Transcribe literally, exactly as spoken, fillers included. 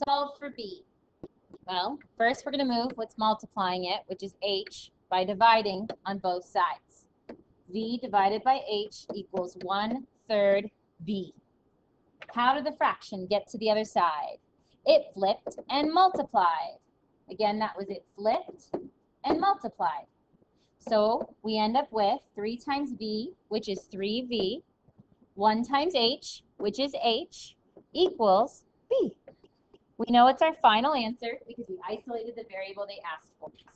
solve for b? Well, first we're going to move what's multiplying it, which is h, by dividing on both sides. V divided by h equals one third b. How did the fraction get to the other side? It flipped and multiplied. Again, that was it flipped and multiplied. So we end up with three times v, which is three v, one times h, which is h, equals b. We know it's our final answer because we isolated the variable they asked for.